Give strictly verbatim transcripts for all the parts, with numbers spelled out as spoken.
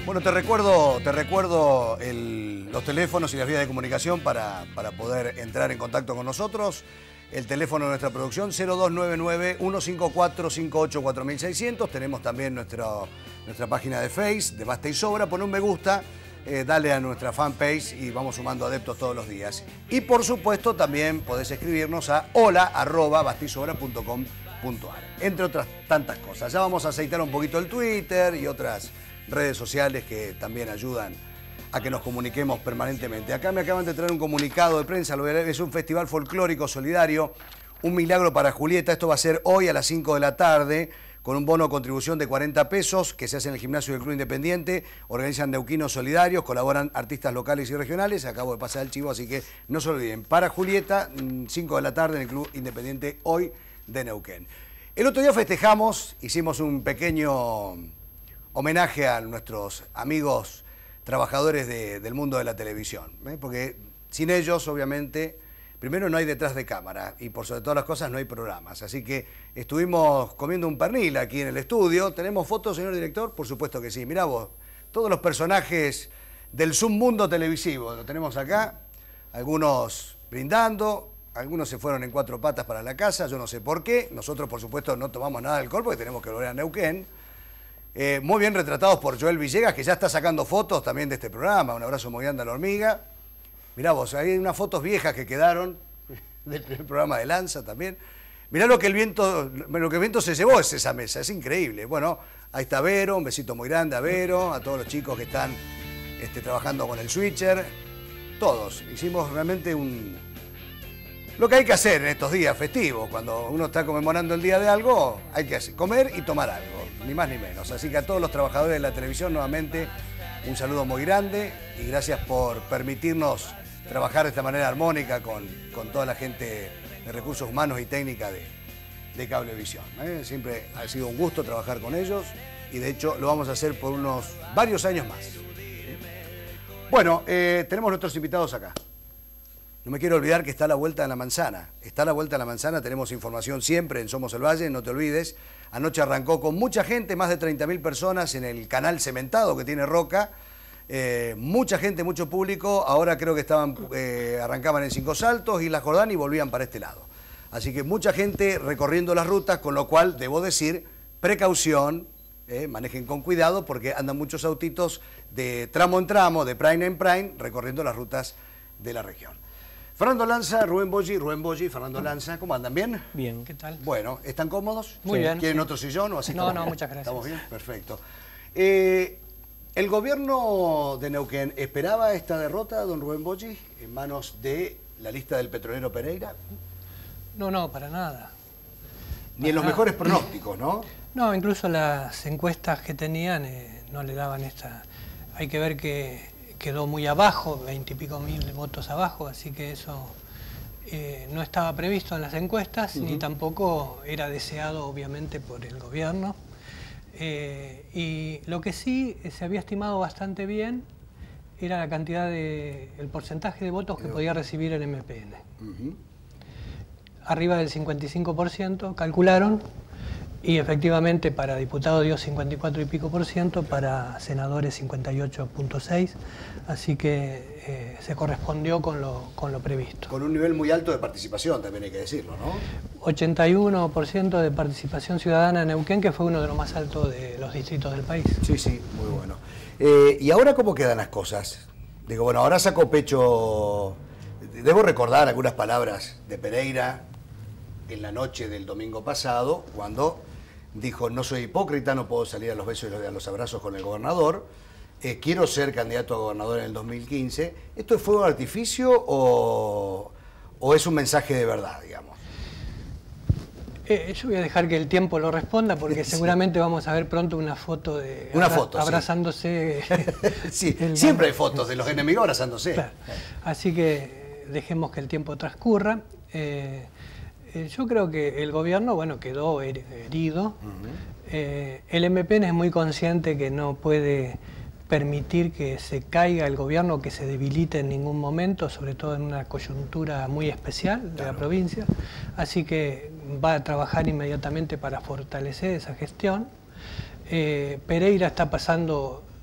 Bueno, te recuerdo, te recuerdo el, los teléfonos y las vías de comunicación para, para poder entrar en contacto con nosotros. El teléfono de nuestra producción cero dos nueve nueve, uno cinco cuatro, cinco ocho cuatro mil seiscientos. Tenemos también nuestro, nuestra página de Face, de Basta y Sobra. Pon un me gusta, eh, dale a nuestra fanpage y vamos sumando adeptos todos los días. Y por supuesto también podés escribirnos a hola arroba bastisobra punto com punto ar, entre otras tantas cosas. Ya vamos a aceitar un poquito el Twitter y otras redes sociales que también ayudan a que nos comuniquemos permanentemente. Acá me acaban de traer un comunicado de prensa, es un festival folclórico solidario, un milagro para Julieta. Esto va a ser hoy a las cinco de la tarde, con un bono de contribución de cuarenta pesos que se hace en el gimnasio del Club Independiente. Organizan Neuquinos Solidarios, colaboran artistas locales y regionales. Acabo de pasar el chivo, así que no se olviden. Para Julieta, cinco de la tarde en el Club Independiente hoy de Neuquén. El otro día festejamos, hicimos un pequeño homenaje a nuestros amigos trabajadores de, del mundo de la televisión, ¿eh? Porque sin ellos, obviamente, primero no hay detrás de cámara y por sobre todas las cosas no hay programas. Así que estuvimos comiendo un pernil aquí en el estudio. ¿Tenemos fotos, señor director? Por supuesto que sí. Mirá vos, todos los personajes del submundo televisivo lo tenemos acá, algunos brindando, algunos se fueron en cuatro patas para la casa, yo no sé por qué. Nosotros, por supuesto, no tomamos nada de alcohol porque tenemos que volver a Neuquén. Eh, muy bien retratados por Joel Villegas, que ya está sacando fotos también de este programa. Un abrazo muy grande a la hormiga. Mirá vos, hay unas fotos viejas que quedaron del, del programa de Lanza también. Mirá lo que el viento, lo que el viento se llevó es esa mesa, es increíble. Bueno, ahí está Vero, un besito muy grande a Vero, a todos los chicos que están este, trabajando con el switcher. Todos, hicimos realmente un... Lo que hay que hacer en estos días festivos, cuando uno está conmemorando el día de algo, hay que hacer, comer y tomar algo, ni más ni menos. Así que a todos los trabajadores de la televisión, nuevamente, un saludo muy grande y gracias por permitirnos trabajar de esta manera armónica con, con toda la gente de recursos humanos y técnica de, de Cablevisión, ¿eh? Siempre ha sido un gusto trabajar con ellos y de hecho lo vamos a hacer por unos varios años más. Bueno, eh, tenemos nuestros invitados acá. No me quiero olvidar que está a la vuelta de la manzana. Está a la vuelta de la manzana, tenemos información siempre en Somos el Valle, no te olvides. Anoche arrancó con mucha gente, más de treinta mil personas en el canal cementado que tiene Roca. Eh, mucha gente, mucho público. Ahora creo que estaban eh, arrancaban en Cinco Saltos y La Jordán y volvían para este lado. Así que mucha gente recorriendo las rutas, con lo cual debo decir, precaución, eh, manejen con cuidado porque andan muchos autitos de tramo en tramo, de prime en prime, recorriendo las rutas de la región. Fernando Lanza, Rubén Boggi, Rubén Boggi, Fernando Lanza, ¿cómo andan? ¿Bien? Bien, ¿qué tal? Bueno, ¿están cómodos? Muy Sí. bien. ¿Quieren sí. otro sillón o así? No, no, bien? muchas gracias. ¿Estamos bien? Perfecto. Eh, ¿El gobierno de Neuquén esperaba esta derrota, don Rubén Boggi, en manos de la lista del petrolero Pereira? No, no, para nada. Ni Para en los nada. mejores pronósticos, ¿no? No, incluso las encuestas que tenían eh, no le daban esta... Hay que ver que quedó muy abajo, veintipico mil votos abajo, así que eso... Eh, no estaba previsto en las encuestas, uh-huh. ni tampoco era deseado, obviamente, por el gobierno. Eh, y lo que sí se había estimado bastante bien era la cantidad de, el porcentaje de votos que uh-huh. podía recibir el M P N. Uh-huh. Arriba del cincuenta y cinco por ciento, calcularon, y efectivamente para diputados dio cincuenta y cuatro y pico por ciento, para senadores cincuenta y ocho punto seis, así que eh, se correspondió con lo, con lo previsto. Con un nivel muy alto de participación, también hay que decirlo, ¿no? ochenta y uno por ciento de participación ciudadana en Neuquén, que fue uno de los más altos de los distritos del país. Sí, sí, muy bueno. Eh, ¿Y ahora cómo quedan las cosas? Digo, bueno, ahora sacó pecho... Debo recordar algunas palabras de Pereira en la noche del domingo pasado, cuando dijo, no soy hipócrita, no puedo salir a los besos y a los abrazos con el gobernador, eh, quiero ser candidato a gobernador en el dos mil quince. ¿Esto es fuego de artificio o, o es un mensaje de verdad, digamos? Eh, yo voy a dejar que el tiempo lo responda, porque sí. seguramente vamos a ver pronto una foto de una abra foto, abrazándose. Sí, sí. Siempre hay fotos de los enemigos abrazándose. Claro. Así que dejemos que el tiempo transcurra. Eh, eh, yo creo que el gobierno, bueno, quedó herido. Uh-huh. eh, el M P N es muy consciente que no puede permitir que se caiga el gobierno, que se debilite en ningún momento, sobre todo en una coyuntura muy especial de claro. la provincia. Así que va a trabajar inmediatamente para fortalecer esa gestión. Eh, Pereira está pasando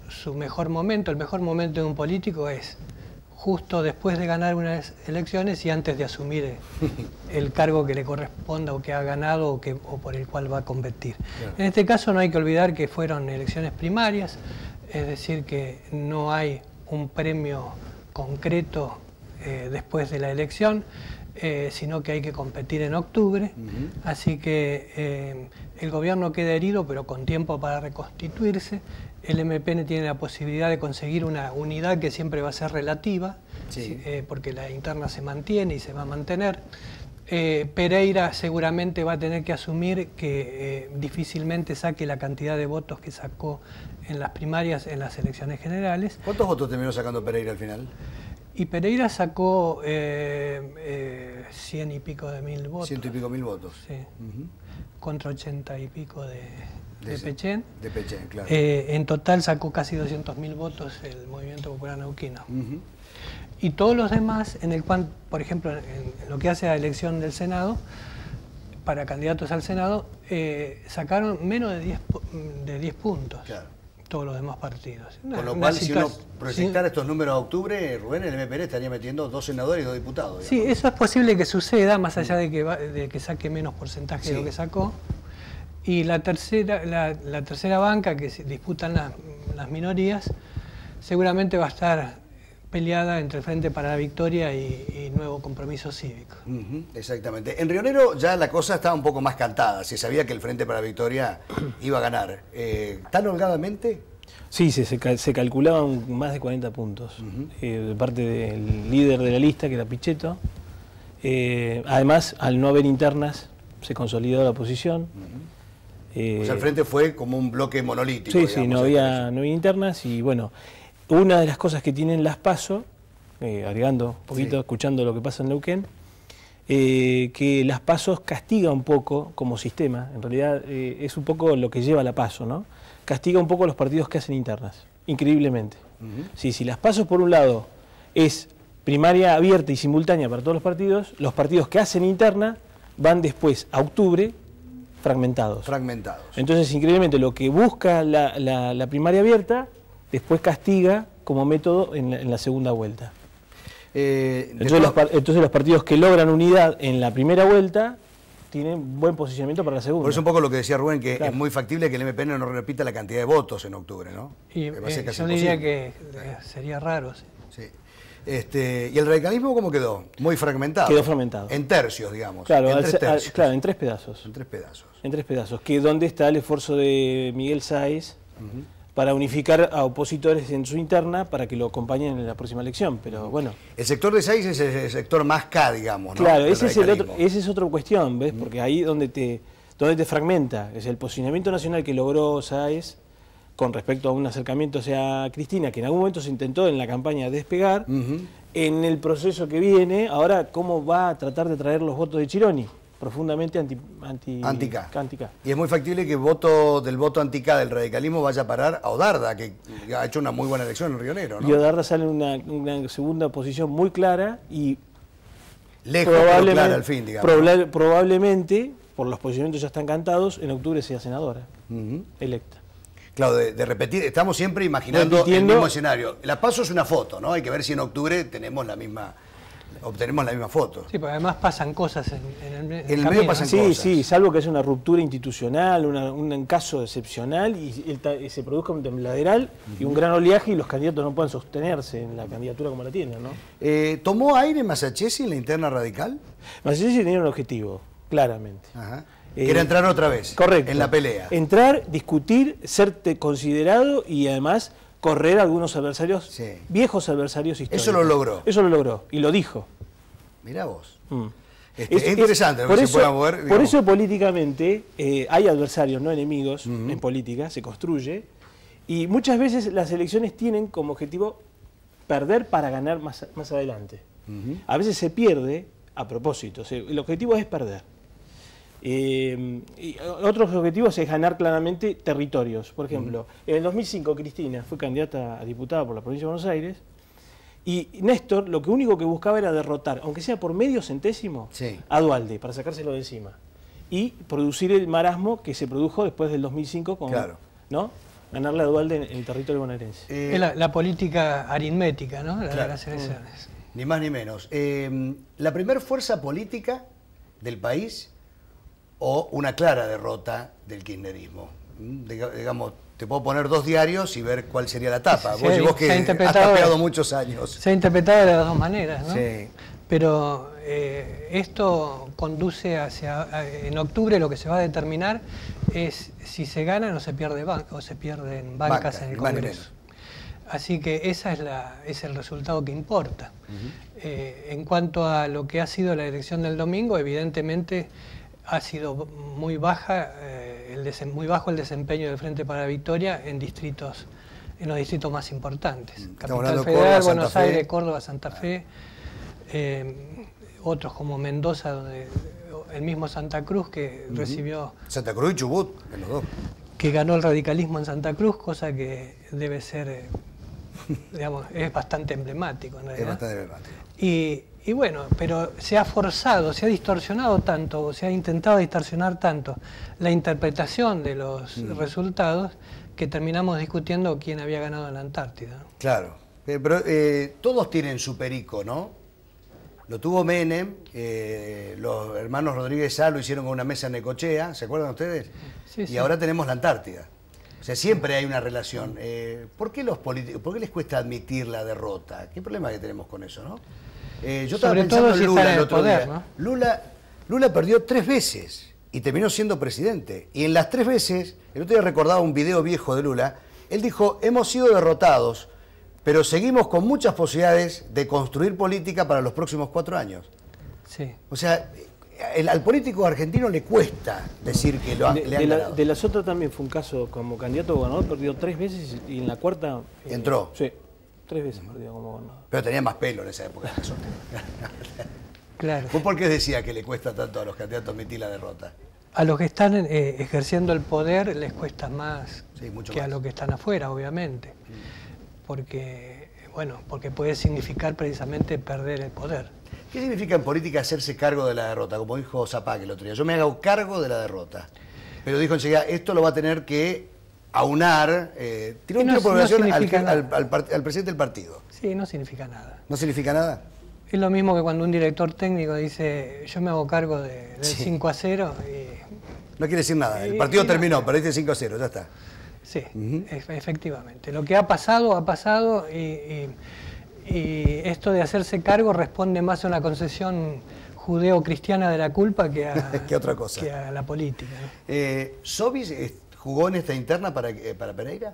su mejor momento. El mejor momento de un político es justo después de ganar unas elecciones y antes de asumir el cargo que le corresponda o que ha ganado o, que, o por el cual va a competir. Claro. En este caso no hay que olvidar que fueron elecciones primarias, es decir, que no hay un premio concreto eh, después de la elección, eh, sino que hay que competir en octubre, uh-huh. Así que eh, el gobierno queda herido, pero con tiempo para reconstituirse. El M P N tiene la posibilidad de conseguir una unidad que siempre va a ser relativa, sí. eh, porque la interna se mantiene y se va a mantener. Eh, Pereira seguramente va a tener que asumir que eh, difícilmente saque la cantidad de votos que sacó en las primarias, en las elecciones generales. ¿Cuántos votos terminó sacando Pereira al final? Y Pereira sacó eh, eh, cien y pico de mil votos. Ciento y pico mil votos. Sí. Uh-huh. Contra ochenta y pico de, de, de Pechén. De Pechén, claro. Eh, en total sacó casi doscientos mil votos el Movimiento Popular Neuquino. Uh-huh. Y todos los demás, en el cual, por ejemplo, en, en lo que hace a la elección del Senado, para candidatos al Senado, eh, sacaron menos de diez, de diez puntos. Claro. Todos los demás partidos. Una, Con lo cual, si uno proyectara sí. estos números a octubre, Rubén, el M P N estaría metiendo dos senadores y dos diputados. Digamos. Sí, eso es posible que suceda, más allá de que, va, de que saque menos porcentaje sí. de lo que sacó. Y la tercera, la, la tercera banca, que se disputan la, las minorías, seguramente va a estar peleada entre el Frente para la Victoria y, y Nuevo Compromiso Cívico. Uh-huh, exactamente. En Río Negro ya la cosa estaba un poco más cantada, se sabía que el Frente para la Victoria iba a ganar. Eh, ¿Tan holgadamente? Sí, se, se, se calculaban más de cuarenta puntos, uh-huh. eh, de parte del líder de la lista, que era Pichetto. Eh, además, al no haber internas, se consolidó la posición. Uh-huh. eh, o sea, el Frente fue como un bloque monolítico. Sí, digamos, sí, no había, no había internas y bueno... Una de las cosas que tienen las PASO, eh, agregando un poquito, sí. escuchando lo que pasa en Neuquén, eh, que las PASO castiga un poco como sistema, en realidad eh, es un poco lo que lleva la PASO, ¿no? Castiga un poco a los partidos que hacen internas, increíblemente. Uh-huh. Sí, si las PASO por un lado es primaria abierta y simultánea para todos los partidos, los partidos que hacen interna van después a octubre fragmentados. Fragmentados. Entonces, increíblemente, lo que busca la, la, la primaria abierta después castiga como método en la, en la segunda vuelta. Eh, entonces, los, entonces los partidos que logran unidad en la primera vuelta tienen buen posicionamiento para la segunda. Por eso un poco lo que decía Rubén, que claro. es muy factible que el M P N no repita la cantidad de votos en octubre, ¿no? Y, eh, yo diría que sería raro. Sí. sí. Este, ¿Y el radicalismo cómo quedó? Muy fragmentado. Quedó fragmentado. En tercios, digamos. Claro, en al, tres tercios. Al, claro, en tres pedazos. En tres pedazos. En tres pedazos. Que donde está el esfuerzo de Miguel Sáez uh-huh. para unificar a opositores en su interna para que lo acompañen en la próxima elección, pero bueno. El sector de Sáez es el sector más K, digamos, ¿no? Claro, ese es el otro, esa es otra cuestión, ¿ves? Porque ahí donde te, donde te fragmenta, es el posicionamiento nacional que logró Sáez con respecto a un acercamiento hacia Cristina, que en algún momento se intentó en la campaña despegar, uh-huh. en el proceso que viene, ahora cómo va a tratar de traer los votos de Chironi. Profundamente anti, anti, anti-K. anti-K. Y es muy factible que voto del voto anti-K del radicalismo vaya a parar a Odarda, que ha hecho una muy buena elección en Río Negro, ¿no? Y Odarda sale en una, una segunda posición muy clara y lejos pero clara al fin, digamos. Proba probablemente, por los posicionamientos ya están cantados, en octubre sea senadora, uh-huh. electa. Claro, de, de repetir, estamos siempre imaginando Repitiendo, el mismo escenario. La PASO es una foto, ¿no? Hay que ver si en octubre tenemos la misma... obtenemos la misma foto. Sí, porque además pasan cosas en, en el, en en el medio pasan sí, cosas. Sí, sí, salvo que es una ruptura institucional, una, un caso excepcional y, el, y se produzca un tembladeral uh-huh. y un gran oleaje y los candidatos no pueden sostenerse en la candidatura como la tienen, ¿no? Eh, ¿Tomó aire Masachesi en la interna radical? Masachesi tenía un objetivo, claramente. Ajá. Eh, Era entrar otra vez correcto. en la pelea. Entrar, discutir, ser considerado y además correr a algunos adversarios, sí. viejos adversarios históricos. Eso lo logró. Eso lo logró y lo dijo. Mirá vos. Mm. Este, es, es interesante es, por, que eso, se pueda mover. Digamos. Por eso políticamente eh, hay adversarios, no enemigos, uh-huh. en política, se construye. Y muchas veces las elecciones tienen como objetivo perder para ganar más, más adelante. Uh-huh. A veces se pierde a propósito, o sea, el objetivo es perder. Eh, y otros objetivos es ganar claramente territorios. Por ejemplo, uh-huh. en el dos mil cinco Cristina fue candidata a diputada por la provincia de Buenos Aires y Néstor lo que único que buscaba era derrotar, aunque sea por medio centésimo, sí. a Duhalde para sacárselo de encima y producir el marasmo que se produjo después del dos mil cinco con, claro. ¿no? ganar la Duhalde en, en el territorio bonaerense. Eh, es la, la política aritmética, ¿no? La claro, de las elecciones. Ni más ni menos. Eh, ¿La primer fuerza política del país o una clara derrota del kirchnerismo? Digamos, te puedo poner dos diarios y ver cuál sería la tapa. Se, vos, se, vos que has tapeado muchos años. Se ha interpretado de las dos maneras, ¿no? Sí. Pero eh, esto conduce hacia... En octubre lo que se va a determinar es si se gana o se pierde banca, o se pierden bancas Banca, en el Congreso. Así que ese es, la, es el resultado que importa. Uh-huh. eh, en cuanto a lo que ha sido la elección del domingo, evidentemente ha sido muy baja, eh, el muy bajo el desempeño del Frente para la Victoria en distritos, en los distritos más importantes. Estamos Capital Federal, Córdoba, Buenos Santa Aires, Fe. Córdoba, Santa Fe, eh, otros como Mendoza, donde el mismo Santa Cruz que uh-huh. recibió... Santa Cruz y Chubut, en los dos. Que ganó el radicalismo en Santa Cruz, cosa que debe ser, eh, digamos, es bastante emblemático en realidad. Es bastante emblemático. Y, y bueno, pero se ha forzado, se ha distorsionado tanto, se ha intentado distorsionar tanto la interpretación de los mm. resultados que terminamos discutiendo quién había ganado en la Antártida. Claro, eh, pero eh, todos tienen su perico, ¿no? Lo tuvo Menem, eh, los hermanos Rodríguez Sá lo hicieron con una mesa en Necochea, ¿se acuerdan ustedes? Sí, y sí. ahora tenemos la Antártida. O sea, siempre hay una relación. Eh, ¿por qué los políticos, por qué les cuesta admitir la derrota? ¿Qué problema que tenemos con eso, no? Eh, yo estaba Sobre pensando todo en si Lula está en el el otro poder, día. ¿no? Lula, Lula perdió tres veces y terminó siendo presidente. Y en las tres veces, el otro día recordaba un video viejo de Lula, él dijo, hemos sido derrotados, pero seguimos con muchas posibilidades de construir política para los próximos cuatro años. Sí. O sea, el, al político argentino le cuesta decir que lo, de, le han de, la, ganado. de la Sota también fue un caso como candidato a gobernador, perdió tres veces y en la cuarta... ¿Entró? Eh, sí, tres veces perdió como gobernador. Pero tenía más pelo en esa época. Claro. ¿Vos por qué decía que le cuesta tanto a los candidatos admitir la derrota? A los que están eh, ejerciendo el poder les cuesta más sí, mucho que más. a los que están afuera, obviamente. Mm. Porque, bueno, porque puede significar precisamente perder el poder. ¿Qué significa en política hacerse cargo de la derrota? Como dijo Zapag el otro día, yo me hago cargo de la derrota. Pero dijo enseguida, esto lo va a tener que aunar, eh, tiró un no, tiro por oración no al, al, al, al presidente del partido. Sí, no significa nada. ¿No significa nada? Es lo mismo que cuando un director técnico dice, yo me hago cargo de, del sí. cinco a cero. Y, no quiere decir nada, el partido y, terminó, no, perdiste cinco a cero, ya está. Sí, uh-huh. efectivamente. Lo que ha pasado, ha pasado y, y, y esto de hacerse cargo responde más a una concesión judeo-cristiana de la culpa que a, ¿Qué otra cosa? Que a la política. ¿No? Eh, ¿Sobis jugó en esta interna para, para Pereira?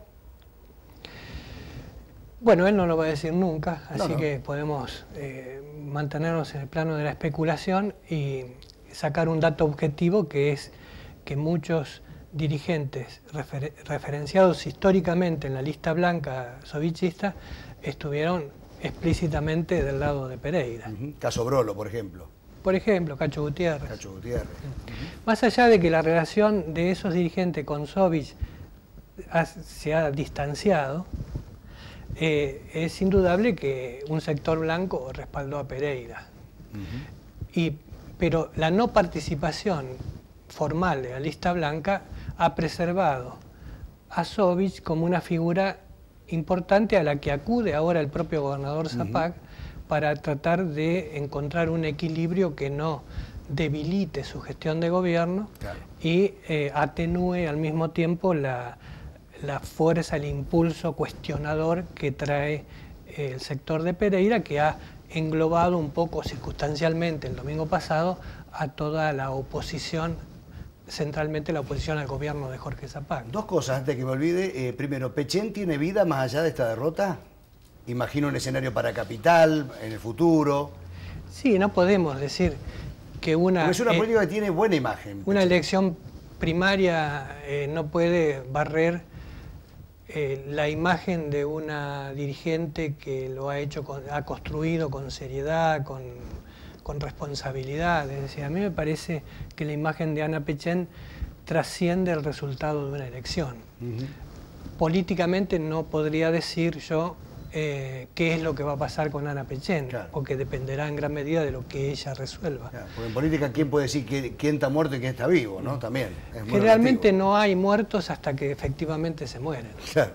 Bueno, él no lo va a decir nunca, así no, no. que podemos eh, mantenernos en el plano de la especulación y sacar un dato objetivo, que es que muchos dirigentes refer referenciados históricamente en la lista blanca sovichista estuvieron explícitamente del lado de Pereira. Uh-huh. Caso Brolo, por ejemplo. Por ejemplo, Cacho Gutiérrez. Cacho Gutiérrez. Uh-huh. Más allá de que la relación de esos dirigentes con Sovich se ha distanciado, eh, es indudable que un sector blanco respaldó a Pereira. Uh-huh. y, pero la no participación formal de la lista blanca ha preservado a Sovich como una figura importante a la que acude ahora el propio gobernador Zapag uh-huh. para tratar de encontrar un equilibrio que no debilite su gestión de gobierno claro. y eh, atenúe al mismo tiempo la, la fuerza, el impulso cuestionador que trae eh, el sector de Pereira, que ha englobado un poco circunstancialmente el domingo pasado a toda la oposición, centralmente la oposición al gobierno de Jorge Zapag. Dos cosas antes que me olvide. Eh, primero, ¿Pechén tiene vida más allá de esta derrota? Imagino un escenario para Capital, en el futuro. Sí, no podemos decir que una... Porque es una eh, política que tiene buena imagen. Una Pechén. elección primaria eh, no puede barrer eh, la imagen de una dirigente que lo ha hecho, con, ha construido con seriedad, con... con responsabilidad. Es decir, a mí me parece que la imagen de Ana Pechén trasciende el resultado de una elección. Uh-huh. Políticamente no podría decir yo eh, qué es lo que va a pasar con Ana Pechén, claro. porque dependerá en gran medida de lo que ella resuelva. Claro, porque en política, ¿quién puede decir quién, quién está muerto y quién está vivo? ¿No? También. Es muy Generalmente relativo. No hay muertos hasta que efectivamente se mueren. Claro,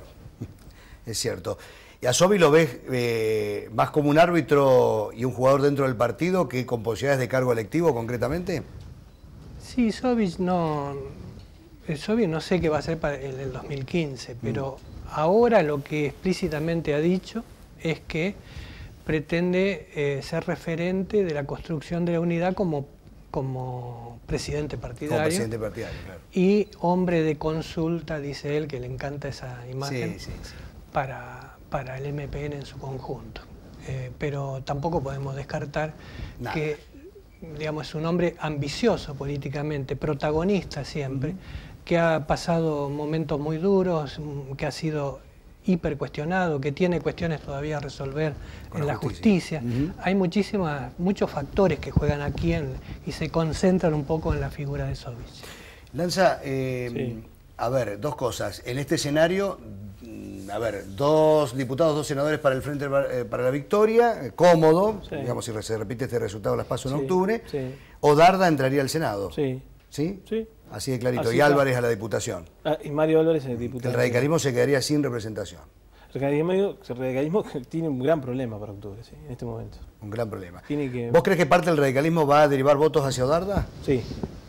es cierto. ¿Y a Sobi lo ves eh, más como un árbitro y un jugador dentro del partido que con posibilidades de cargo electivo concretamente? Sí, Sobi no, Sobi no sé qué va a hacer para el, el dos mil quince, pero mm. ahora lo que explícitamente ha dicho es que pretende eh, ser referente de la construcción de la unidad como, como presidente partidario. Como presidente partidario, claro. Y hombre de consulta, dice él, que le encanta esa imagen, sí, sí, sí. Para, para el M P N en su conjunto. Eh, pero tampoco podemos descartar Nada. que, digamos, es un hombre ambicioso políticamente, protagonista siempre, uh-huh. que ha pasado momentos muy duros, que ha sido hipercuestionado, que tiene cuestiones todavía a resolver Con en la justicia. justicia. Uh-huh. Hay muchísimas, muchos factores que juegan aquí en, y se concentran un poco en la figura de Sovich. Lanza, eh, sí. a ver, dos cosas. En este escenario, a ver, dos diputados, dos senadores para el Frente para la Victoria, cómodo, sí. digamos, si se repite este resultado las paso en sí. octubre, sí. o Darda entraría al Senado. Sí. ¿Sí? Sí. Así de clarito. Así y Álvarez está. a la Diputación. Ah, y Mario Álvarez a la Diputación. El radicalismo se quedaría sin representación. El radicalismo, el radicalismo tiene un gran problema para octubre, sí, en este momento. Un gran problema. Tiene que... ¿Vos crees que parte del radicalismo va a derivar votos hacia Darda? Sí.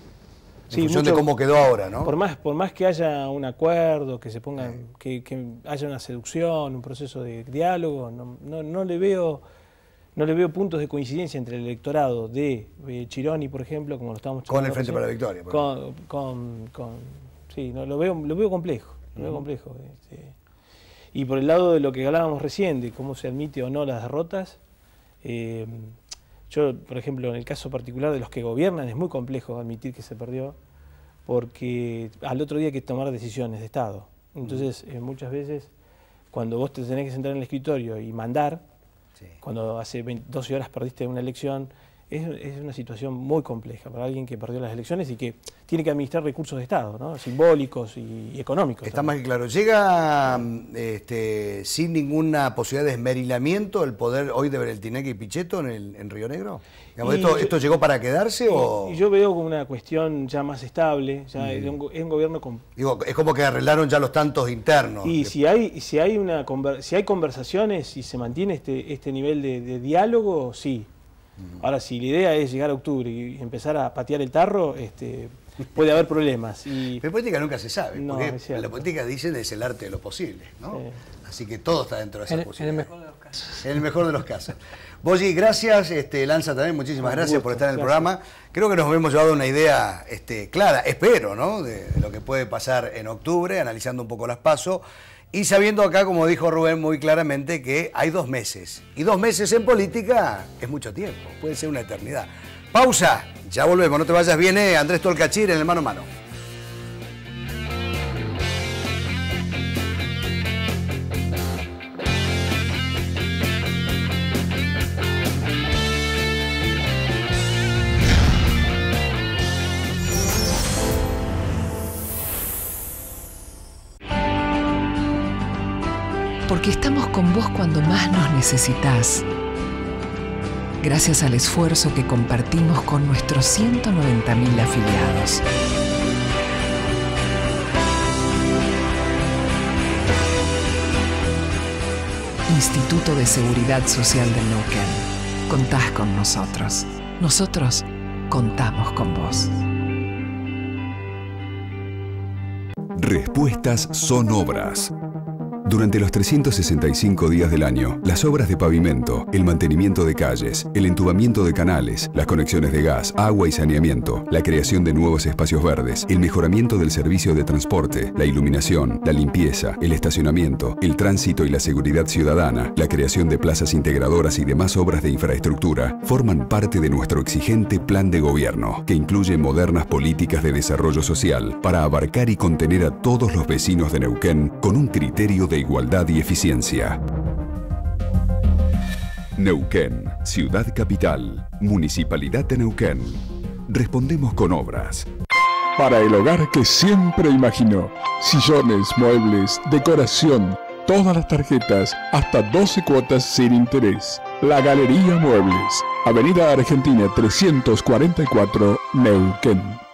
En sí, función mucho, de cómo quedó ahora, ¿no? Por más, por más que haya un acuerdo, que se pongan, sí. que, que haya una seducción, un proceso de diálogo, no, no, no le veo... No le veo puntos de coincidencia entre el electorado de eh, Chironi, por ejemplo, como lo estamos Con el Frente para la Victoria. Por con, con, con, sí, no, lo, veo, lo veo complejo. Lo uh-huh. veo complejo este. Y por el lado de lo que hablábamos recién, de cómo se admite o no las derrotas, eh, yo, por ejemplo, en el caso particular de los que gobiernan, es muy complejo admitir que se perdió, porque al otro día hay que tomar decisiones de Estado. Entonces, uh-huh. eh, muchas veces, cuando vos te tenés que sentar en el escritorio y mandar, Sí. cuando hace veinte, doce horas perdiste una elección, es, es una situación muy compleja para alguien que perdió las elecciones y que tiene que administrar recursos de Estado, ¿no? Simbólicos y, y económicos. Está también. más que claro. ¿Llega este, sin ninguna posibilidad de esmerilamiento el poder hoy de Bereltinec y Pichetto en, el, en Río Negro? Digamos, ¿esto, yo, ¿Esto llegó para quedarse y, o...? Y yo veo como una cuestión ya más estable, ya mm. es, un, es un gobierno con... Digo, es como que arreglaron ya los tantos internos. Y que... si hay si hay una si hay conversaciones y se mantiene este, este nivel de, de diálogo, sí. Mm. Ahora, si la idea es llegar a octubre y empezar a patear el tarro, este, puede haber problemas. Y... Pero política nunca se sabe, no, porque la política, dicen, es el arte de lo posible, ¿no? Sí. Así que todo está dentro de esa en, posibilidad. En el mejor de los casos. En el mejor de los casos. Boyi, gracias. Este, Lanza también, muchísimas gracias gusto, por estar en el gracias. programa. Creo que nos hemos llevado una idea este, clara, espero, ¿no? De, de lo que puede pasar en octubre, analizando un poco las PASO. Y sabiendo acá, como dijo Rubén muy claramente, que hay dos meses. Y dos meses en política es mucho tiempo, puede ser una eternidad. Pausa, ya volvemos, no te vayas, viene Andrés Tolcachir en el Mano a Mano. Porque estamos con vos cuando más nos necesitas. Gracias al esfuerzo que compartimos con nuestros ciento noventa mil afiliados. Instituto de Seguridad Social del Neuquén. Contás con nosotros. Nosotros contamos con vos. Respuestas son obras. Durante los trescientos sesenta y cinco días del año, las obras de pavimento, el mantenimiento de calles, el entubamiento de canales, las conexiones de gas, agua y saneamiento, la creación de nuevos espacios verdes, el mejoramiento del servicio de transporte, la iluminación, la limpieza, el estacionamiento, el tránsito y la seguridad ciudadana, la creación de plazas integradoras y demás obras de infraestructura, forman parte de nuestro exigente plan de gobierno, que incluye modernas políticas de desarrollo social para abarcar y contener a todos los vecinos de Neuquén con un criterio de igualdad y eficiencia. Neuquén, Ciudad Capital, Municipalidad de Neuquén. Respondemos con obras. Para el hogar que siempre imaginó. Sillones, muebles, decoración, todas las tarjetas, hasta doce cuotas sin interés. La Galería Muebles, Avenida Argentina trescientos cuarenta y cuatro, Neuquén.